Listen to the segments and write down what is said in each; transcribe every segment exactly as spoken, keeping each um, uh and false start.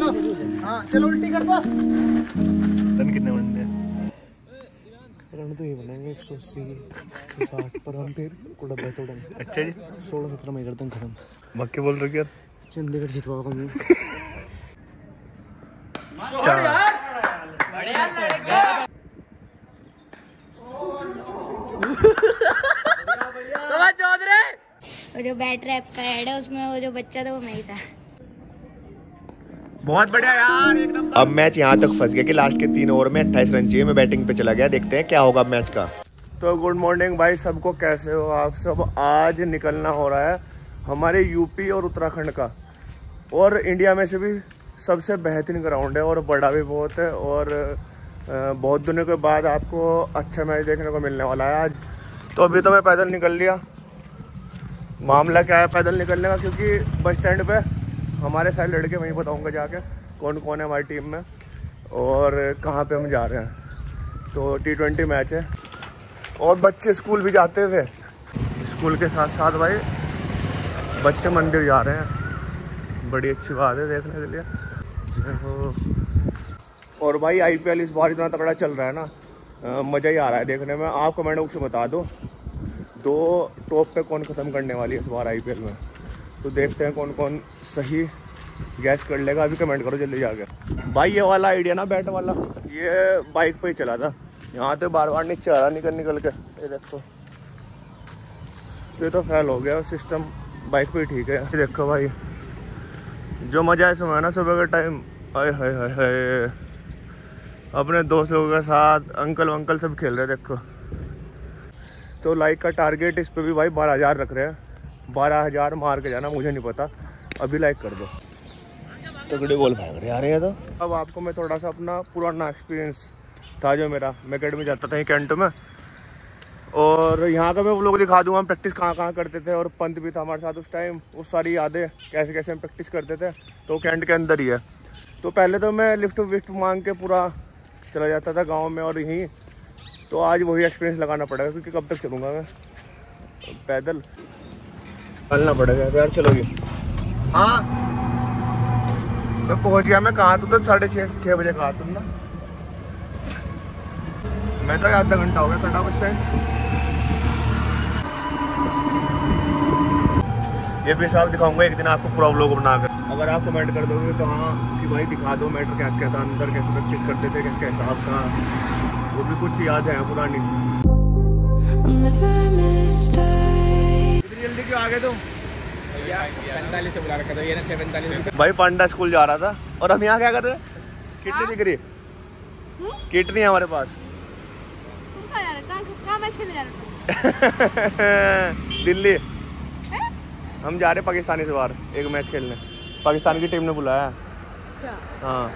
हाँ चलो उल्टी कर दो। रन कितने बनते हैं? रन तो ये बनेंगे एक सौ अस्सी एक सौ साठ पर हम फिर को डब्बा तोड़ेंगे। अच्छा जी, सोलह सत्रह में करते हैं खत्म। मक्के बोल रहे हो यार, चंडीगढ़ जीतवा को नहीं। जो बैट रैप का ऐड है उसमें वो जो बच्चा था वो मैं ही था। बहुत बढ़िया यार एकदम। अब मैच यहाँ तक फंस गया कि लास्ट के तीन ओवर में अट्ठाईस रन चाहिए। मैं बैटिंग पे चला गया, देखते हैं क्या होगा मैच का। तो गुड मॉर्निंग भाई सबको, कैसे हो आप सब। आज निकलना हो रहा है हमारे यूपी और उत्तराखंड का, और इंडिया में से भी सबसे बेहतरीन ग्राउंड है और बड़ा भी बहुत है, और बहुत दिनों के बाद आपको अच्छा मैच देखने को मिलने वाला है आज। तो अभी तो मैं पैदल निकल लिया। मामला क्या है पैदल निकलने का, क्योंकि बस स्टैंड पे हमारे सारे लड़के, वहीं बताऊंगा जाके कौन कौन है हमारी टीम में और कहाँ पे हम जा रहे हैं। तो टी ट्वेंटी मैच है और बच्चे स्कूल भी जाते हुए, स्कूल के साथ साथ भाई बच्चे मंदिर जा रहे हैं। बड़ी अच्छी बात है देखने के लिए। और भाई आई पी एल इस बार इतना तगड़ा चल रहा है ना, मज़ा ही आ रहा है देखने में। आप कमेंट बॉक्स में बता दो दो टॉप पे कौन ख़त्म करने वाली है इस बार आई पी एल में। तो देखते हैं कौन कौन सही गैस कर लेगा। अभी कमेंट करो जल्दी जाके। भाई ये वाला आइडिया ना बैट वाला, ये बाइक पे ही चला था। यहाँ तो बार बार नीचे आ रहा निकल निकल के, ये देखो। तो ये तो फेल हो गया सिस्टम, बाइक पे ही ठीक है। देखो भाई जो मज़ा है सुबह ना, सुबह के टाइम हाय हाय हाय हाय, अपने दोस्त लोगों के साथ अंकल वंकल सब खेल रहे हैं देखो। तो लाइक का टारगेट इस पे भी भाई बारह हज़ार रख रहे हैं। बारह हज़ार मार के जाना, मुझे नहीं पता। अभी लाइक कर दो। तगड़े गोल भाग रहे आ रहे हैं। तो अब आपको मैं थोड़ा सा अपना पुराना एक्सपीरियंस था जो मेरा, मैं अकेडमी जाता था कैंटो में, और यहाँ का मैं वो लोग दिखा दूँगा हम प्रैक्टिस कहाँ कहाँ करते थे। और पंत भी था हमारे साथ उस टाइम, वो सारी यादें कैसे कैसे हम प्रैक्टिस करते थे। तो कैंट के अंदर ही है। तो पहले तो मैं लिफ्ट विफ्ट मांग के पूरा चला जाता था गाँव में और यहीं। तो आज वही एक्सपीरियंस लगाना पड़ेगा, क्योंकि कब तक चलूँगा मैं पैदल, चलना पड़ेगा। तो यार चलोगी? हाँ मैं पहुँच गया। मैं कहा तो साढ़े छः छः बजे कहा तुम ना, मैं तो आधा घंटा हो गया खड़ा बस स्टैंड। ये भी साहब दिखाऊंगा एक दिन आपको पूरा व्लॉग बनाकर। अगर आप कमेंट कर दोगे तो हाँ कि भाई दिखा दो मैटर क्या क्या था अंदर, कैसे प्रैक्टिस करते थे, क्या हिसाब था, वो भी कुछ याद है पुरानी। जल्दी क्यों आ गए तुम? पैंतालीस से बुला रखा था ये ना, छः पैंतालीस। भाई पांडा स्कूल जा रहा था और हम यहाँ क्या कर रहे हैं? किट नहीं दिख रही, किट नहीं है हमारे पास। दिल्ली हम जा रहे पाकिस्तानी से बाहर एक मैच खेलने। पाकिस्तान की टीम ने बुलाया। अच्छा। हाँ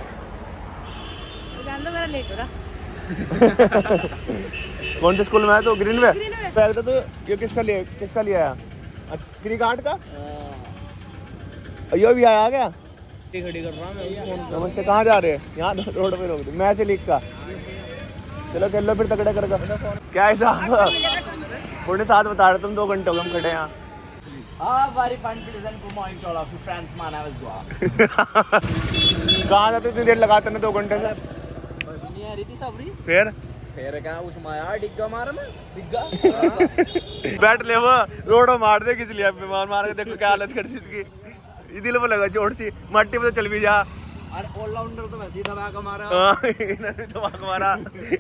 जान दो, मेरा लेट हो रहा। कौन से स्कूल में है? तो ग्रीन वे पहले तो ये किसका लिया किसका लिया है? क्रिकेट का यो भी आया क्या? खड़ी कर रहा मैं। नमस्ते, कहाँ जा रहे हैं? यहाँ रोड पे रोक दो। मैच लीग का, चलो खेल लो फिर तगड़ा कर। क्या ऐसा थोड़े साथ बता रहे तुम, दो घंटे हो गए हम खड़े यहाँ। कहाँ जाते इतनी देर लगाते ना दो घंटे से? फिर फिर क्या उसमें यार डिग्गा मारा मैं, डिग्गा बैट ले वो रोड मार दे किस लिए बीमार मार के। देखो क्या हालत कर दी इसकी, दिल में लगा चोट सी, मट्टी पे तो चल भी जा। अरे ऑलराउंडर तो वैसे ही दबा के मारा। हां इन्होंने दबा के मारा।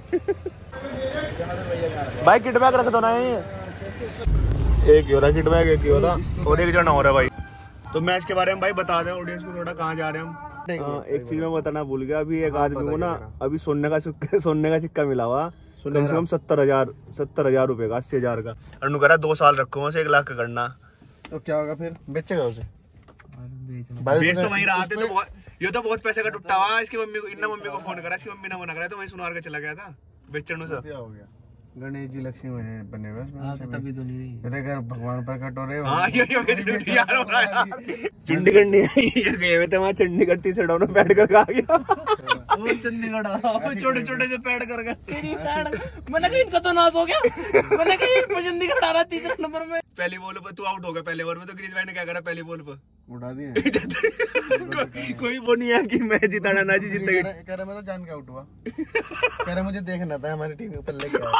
भाई किट बैग रख दो ना, ये एक ही हो रहा किट बैग, एक ही हो रहा और एक जना हो रहा है भाई। तो मैच के बारे में भाई बता दें ऑडियंस को थोड़ा, कहाँ जा रहे हैं हम। आ, एक चीज मैं बताना भूल गया। अभी एक आदमी को ना अभी सोने का सिक्का सोने का सिक्का मिला हुआ कम से कम सत्तर हजार सत्तर हजार रुपए का, अस्सी हजार का। अनु कह रहा दो साल रखो वैसे एक लाख का करना। तो क्या होगा फिर? बेचेगा उसे? बेच तो वहीं रहा थे। तो बहुत ये तो बहुत पैसे का टुट्टा हुआ। इसकी मम्मी को इन्ना मम्मी को फोन करा, इसकी मम्मी ने मना करा तो वहीं सुनार के चला गया था बेचने से। क्या हो गया? गणेश जी लक्ष्मी बने बने हुए उसमें तभी तो नहीं तेरे घर भगवान प्रकट हो रहे हो। हां ये ये तैयार हो रहा है। चंडीगढ़ नहीं ये गए हुए थे वहां, चंडीगढ़ तीसरे डाउन में बैठ कर खा गया। वो चंडीगढ़ आ रहा वो छोटे छोटे से पैड कर गया तेरी पैड। मैंने कहा इनका तो नाश हो गया। मैंने कहा ये चंडीगढ़ आ रहा तीसरा नंबर में। पहली बॉल पे तू आउट हो गया पहले ओवर में, तो ग्रीज भाई ने क्या करा पहली बॉल पे उड़ा दिया। को, कोई वो नहीं है कि मैं जिताना ना जी जीतेगा। कह रहा मैं तो जान के आउट हुआ। कह रहा मुझे देखना था हमारी टीम के पल्ले क्या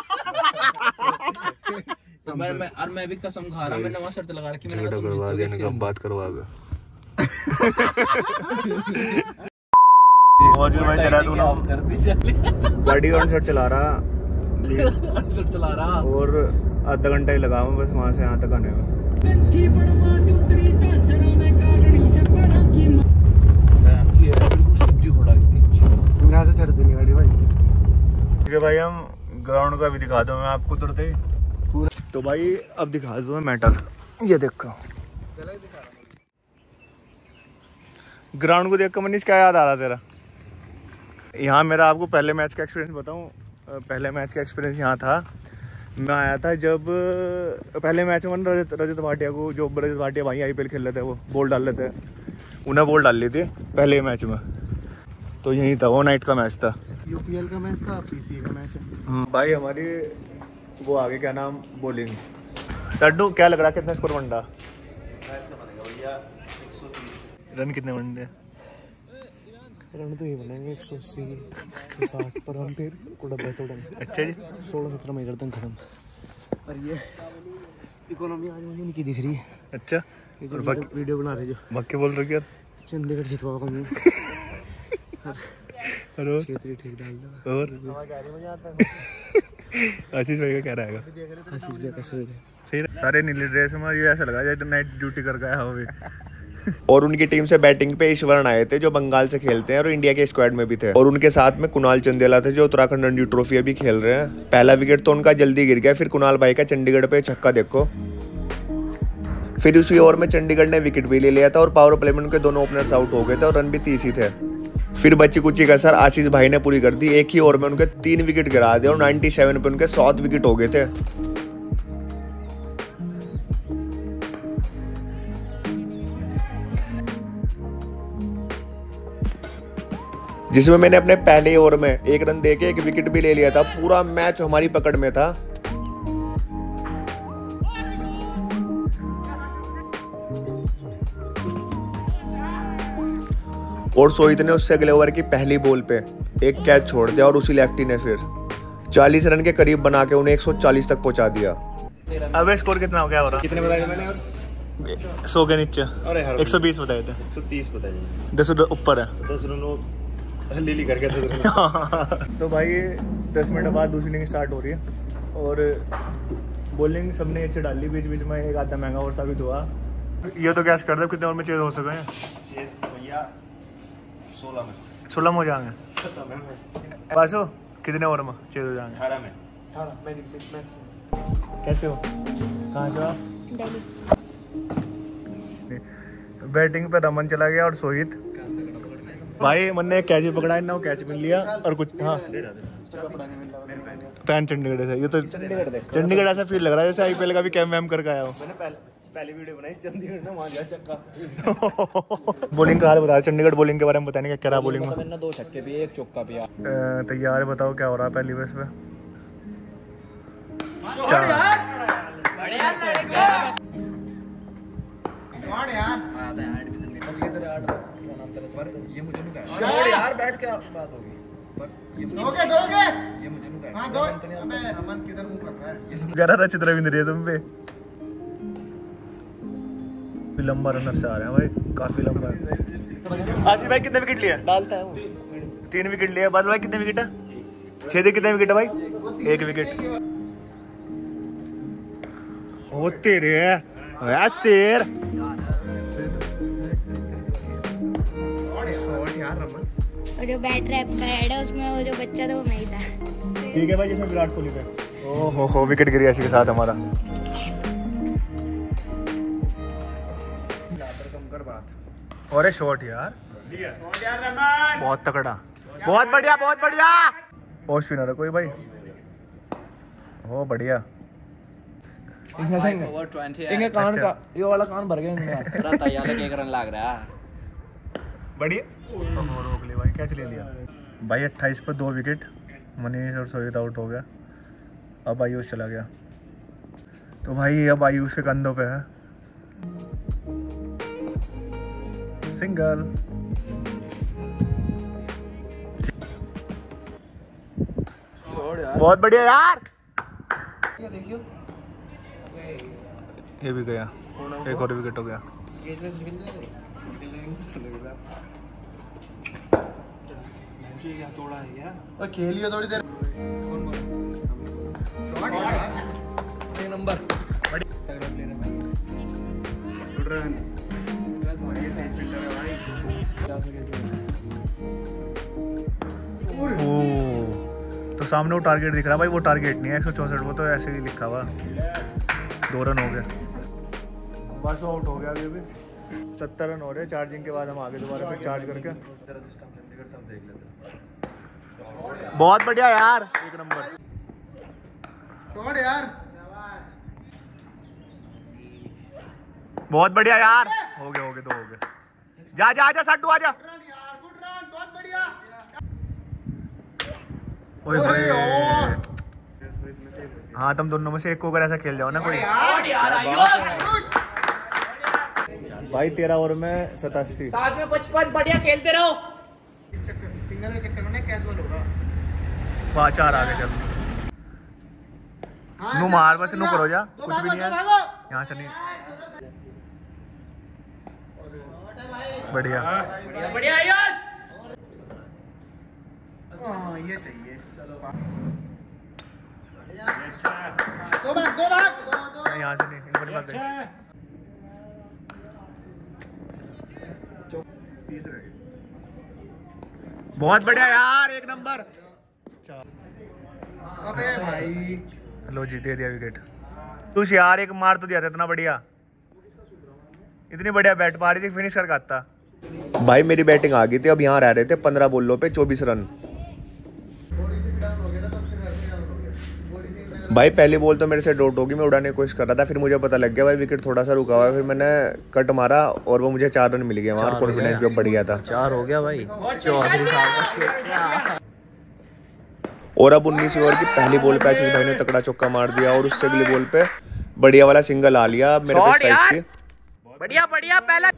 है। मैं मैं और मैं भी कसम खा रहा मैं नवा शर्त लगा रखी मैंने कहा करवा देने का बात करवा गया। मौजूद भाई तेरा तू ना बड़ी ऑन शॉट चला रहा ऑन शॉट चला रहा और आधा घंटा ही लगा मैं बस वहां से यहाँ तक आने में। यहाँ से चढ़ देनी गाड़ी भाई। ठीक है भाई हम ग्राउंड का भी दिखा दूँ मैं आपको तुरंत ही पूरा। तो भाई अब दिखा दूँ मैं मैटर, ये देखो ग्राउंड को देख कर मनीष क्या याद आ रहा तेरा? यहाँ मेरा आपको पहले मैच का एक्सपीरियंस बताऊँ। पहले मैच का एक्सपीरियंस यहाँ था, मैं आया था जब पहले मैच में रजत रजत भाटिया को, जो रजत भाटिया भाई आईपीएल खेल रहे थे वो बॉल डाल रहे थे, उन्हें बॉल डाल ली थी पहले मैच में। तो यही था, वो नाइट का मैच था, यूपीएल का मैच था, पीसीए का मैच है। भाई हमारी वो आगे क्या नाम बॉलिंग। सड्डू क्या लग रहा कितना स्कोर बन रहा? रन कितने बन रहे? रन तो ये बनेंगे एक सौ अस्सी एक सौ साठ पर हम फिर को डब्बे तोड़ेंगे। अच्छा जी सोलह सत्रह में करते हैं खत्म। और ये इकोनॉमी आज मुझे नहीं की दिख रही है। अच्छा ये जो वीडियो, वीडियो बना रहे जो बाकी बोल रहे यार चंडीगढ़ जितवा का मैं और क्षेत्रीय ठीक डाल दो। और आवाज आ रही मुझे आता है। आशीष भाई का क्या रहेगा? आशीष भाई का सही है सही सारे नीले ड्रेस में ये ऐसा लगा जैसे नाइट ड्यूटी कर गया हो। और उनकी टीम से बैटिंग पे ईश्वरन आए थे जो बंगाल से खेलते हैं और इंडिया के स्क्वाड में भी थे, और उनके साथ में कुणाल चंदेला थे जो उत्तराखंड रणजी ट्रॉफी अभी खेल रहे हैं। पहला विकेट तो उनका जल्दी गिर गया, फिर कुणाल भाई का चंडीगढ़ पे छक्का देखो। फिर उसी ओवर में चंडीगढ़ ने विकेट भी ले लिया था और पावर प्ले में उनके दोनों ओपनर्स आउट हो गए थे और रन भी तीस ही थे। फिर बच्ची कुची का सर आशीष भाई ने पूरी कर दी, एक ही ओवर में उनके तीन विकेट गिरा दिए और नाइन्टी सेवन पे उनके सात विकेट हो गए थे। जिसमें मैंने अपने पहले ओवर में एक रन देके एक विकेट भी ले लिया था। पूरा मैच हमारी पकड़ में था। और सोहित ने उससे अगले ओवर की पहली बॉल पे एक कैच छोड़ दिया और उसी लेफ्टी ने फिर चालीस रन के करीब बना के उन्हें एक सौ चालीस तक पहुंचा दिया। अब स्कोर कितना हो गया? हो रहा कितने बताए मैंने? और सौ के नीचे एक सौ बीस बताए थे। एक सौ तीस बताए, दस ऊपर है, दस रनों लीली करके। तो भाई दस मिनट बाद दूसरी इनिंग स्टार्ट हो रही है और बॉलिंग सबने अच्छे डाली, बीच बीच में एक आधा महंगा और साबित हुआ। ये तो क्या कर दे कितने ओवर में चेज हो सके हैं? सोलह में सोलह में हो जाएंगे। बासो कितने ओवर में चेज हो जाएंगे? अठारह में। कैसे हो? कहाँ से हो? दिल्ली। बैटिंग पे रमन चला गया और सोहित भाई मन ने कैच पकड़ा है ना, वो कैच मिल लिया और कुछ हाँ पैन चंडीगढ़ से। ये तो चंडीगढ़ ऐसा फील लग रहा है जैसे आईपीएल का भी कैम वैम करके आया हो। मैंने पहले पहली वीडियो बनाई चंडीगढ़ में, वहां जा चक्का। बॉलिंग का हाल बताया, चंडीगढ़ बॉलिंग के बारे में बताने का क्या रहा बॉलिंग में? मैंने दो छक्के भी एक चौका भी। तैयार बताओ क्या हो रहा है पहली बेस पे? ये मुझे नहीं कहा यार, बैठ के बात होगी। दोगे दोगे ये मुझे नहीं कहा। हां दो। अबे रमन किधर मुंह कर रहा है? गरा रचित रविंद्र है तुम पे। लंबा रनर से आ रहे हैं भाई, काफी लंबा है। आशीष भाई कितने विकेट लिए? डालता है वो तीन विकेट लिए। बादल भाई कितने विकेट है? छह दे कितने विकेट है भाई? एक विकेट। ओ तेरे है शेर। और जो बैट रैप का ऐड है उसमें वो जो बच्चा था वो मैं ही था। ठीक है भाई, जिसमें विराट कोहली पे ओ हो हो विकेट गिरी ऐसी के साथ हमारा। और शॉट यार, बहुत तगड़ा, बहुत बढ़िया, बहुत बढ़िया। और स्पिनर है कोई भाई? ओ बढ़िया। इनके कान का ये वाला कान भर गया इनका। पूरा तैयार लेके एक रन लग रहा है। बढ़िया। रोक ले भाई, कैच ले लिया। भाई अट्ठाईस पर दो विकेट, मनीष और सोहित आउट हो गया। अब आयुष चला गया, तो भाई अब आयुष के कंधों पे है सिंगल। बहुत बढ़िया यार, ये भी गया, एक और विकेट हो गया। खेलियो थोड़ी देर। नंबर तो सामने वो टारगेट दिख रहा भाई, वो टारगेट नहीं है एक सौ चौसठ, वो तो ऐसे ही लिखा हुआ। दो रन हो गए, बस आउट हो गया। अभी अभी सत्तर रन हो रहे, चार्जिंग के बाद हम आगे दोबारा फिर चार्ज करके। बहुत बढ़िया यार, एक नंबर छोड़ यार, बहुत बढ़िया यार, हो गए हो गए दो हो गए। जा जा जा सट्टू आजा। बहुत बढ़िया। ओए भाई, हाँ तुम दोनों में से एक को अगर ऐसा खेल जाओ ना कोई। भाई तेरह ओवर में सतासी, साथ में पचपन, बढ़िया खेलते रहो। सिंगल के चक्कर में कैजुअल होगा। पाँच चार आगे चल, नू मार बस, नू करो जा, कुछ भी नहीं है यहाँ से। नहीं बढ़िया बढ़िया आयुष, हाँ ये चाहिए। दो भाग दो भाग दो दो यहाँ से नहीं, इनको नहीं भाग गई। बहुत बढ़िया यार, एक नंबर। अबे भाई, लो जी दे दिया विकेट। तू यार एक मार तो दिया था, इतना बढ़िया, इतनी बढ़िया बैट पा रही थी, फिनिश करके आता। भाई मेरी बैटिंग आ गई थी, अब यहाँ रह रहे थे पंद्रह बॉलों पे चौबीस रन। भाई पहली बॉल तो मेरे से डॉट होगी, मैं उड़ाने की कोशिश कर रहा था, फिर मुझे पता लग गया भाई विकेट थोड़ा सा रुका हुआ है, फिर मैंने कट मारा और वो मुझे चार रन मिल गया, वहाँ कॉन्फिडेंस भी बढ़ गया था। चार हो गया भाई। और अब उन्नीस ओवर की पहली बॉल पे आशीष भाई ने तकड़ा चौका मार दिया और उससे अगली बॉल पे बढ़िया वाला सिंगल आ लिया। अब मेरे पे स्ट्राइक थी, बढ़िया बढ़िया। पहला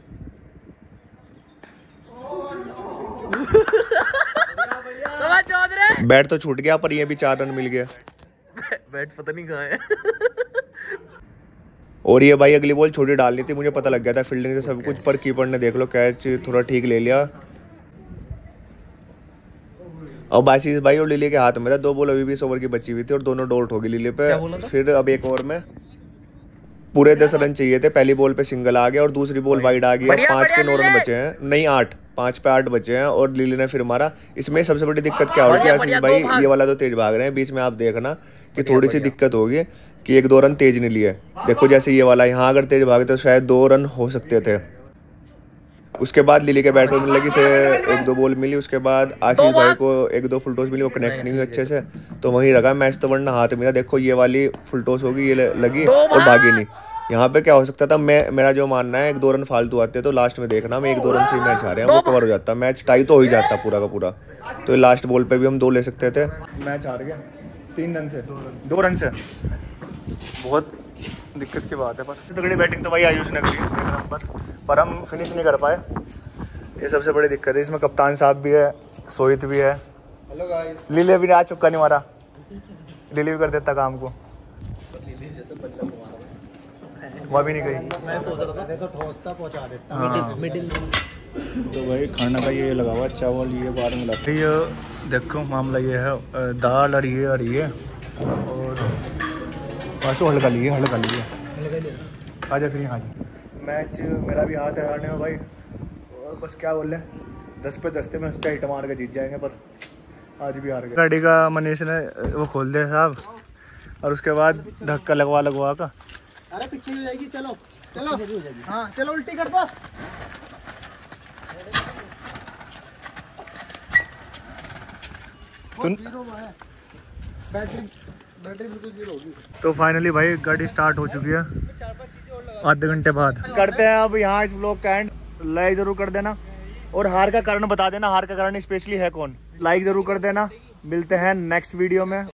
बैट तो छूट गया पर ये भी चार रन मिल गया। बैट पता नहीं कहाँ है। और ये भाई अगली बॉल छोटी डालनी थी, मुझे पता लग गया था फील्डिंग से सब कुछ, पर कीपर ने देख लो कैच थोड़ा ठीक ले लिया। और आशीष भाई और लिली के हाथ में था, दो बॉल अभी बीस ओवर की बची हुई थी और दोनों डॉट होगी लिली पे। फिर अब एक ओवर में पूरे दस रन चाहिए थे, पहली बॉल पे सिंगल आ गया और दूसरी बॉल वाइड आ गई। अब पांच पे नौ रन बचे हैं, नहीं आठ, पांच पे आठ बचे हैं और लिली ने फिर मारा। इसमें सबसे बड़ी दिक्कत क्या होगी आशीष भाई, ये वाला तो तेज भाग रहे हैं, बीच में आप देखना कि थोड़ी सी दिक्कत होगी कि एक दो रन तेज नहीं लिए। देखो जैसे ये वाला, यहाँ अगर तेज भागे तो शायद दो रन हो सकते थे। उसके बाद लिली के बैट पर मिलने लगी से एक दो बॉल मिली, उसके बाद आशीष भाई को एक दो फुल टॉस मिली, वो कनेक्ट नहीं हुई अच्छे से, तो वहीं लगा मैच, तो वरना हाथ में था। देखो ये वाली फुल टॉस होगी, ये लगी और भागी नहीं। यहाँ पे क्या हो सकता था, मैं मेरा जो मानना है एक दो रन फालतू आते तो लास्ट में देखना मैं एक दो रन से ही मैच हारे हैं, वो कवर हो जाता, मैच टाई तो हो ही जाता पूरा का पूरा। तो लास्ट बॉल पे भी हम दो ले सकते थे, मैच हार गया तीन रन से, दो रन से। बहुत दिक्कत की बात है, पर तगड़ी बैटिंग तो भाई आयुष ने करी एक नंबर, पर हम फिनिश नहीं कर पाए, ये सबसे बड़ी दिक्कत है। इसमें कप्तान साहब भी है, सोहित भी है, हेलो गाइस, लिली भी आज चुक्का नहीं मारा, लिली भी कर देता काम को, वह भी नहीं गई। मैं सोच रहा था तो ठोसता पहुंचा देता। हाँ। मिडिल। तो भाई खाना का ये लगा हुआ चावल, ये बाहर मिला, ये देखो मामला ये है, दाल और ये और ये और बस हल्का लिए हल्का लिए आ जा फिर यहाँ मैच मेरा भी हाथ है हारने में भाई, और बस क्या बोल रहे दस पे दस में उसका हिट मार के जीत जाएंगे, पर आज भी हार गए। गाड़ी का मनीष ने वो खोल दिया साहब, और उसके बाद धक्का लगवा लगवा का, अरे पीछे हो जाएगी, चलो चलो हाँ चलो उल्टी कर दो। तुम बैटरी बैटरी बिल्कुल जीरो होगी। तो फाइनली भाई गाड़ी स्टार्ट हो चुकी है आधे घंटे बाद। करते हैं अब यहाँ इस ब्लॉग का एंड, लाइक जरूर कर देना, और हार का कारण बता देना, हार का कारण स्पेशली है कौन। लाइक जरूर कर देना। मिलते हैं नेक्स्ट वीडियो में।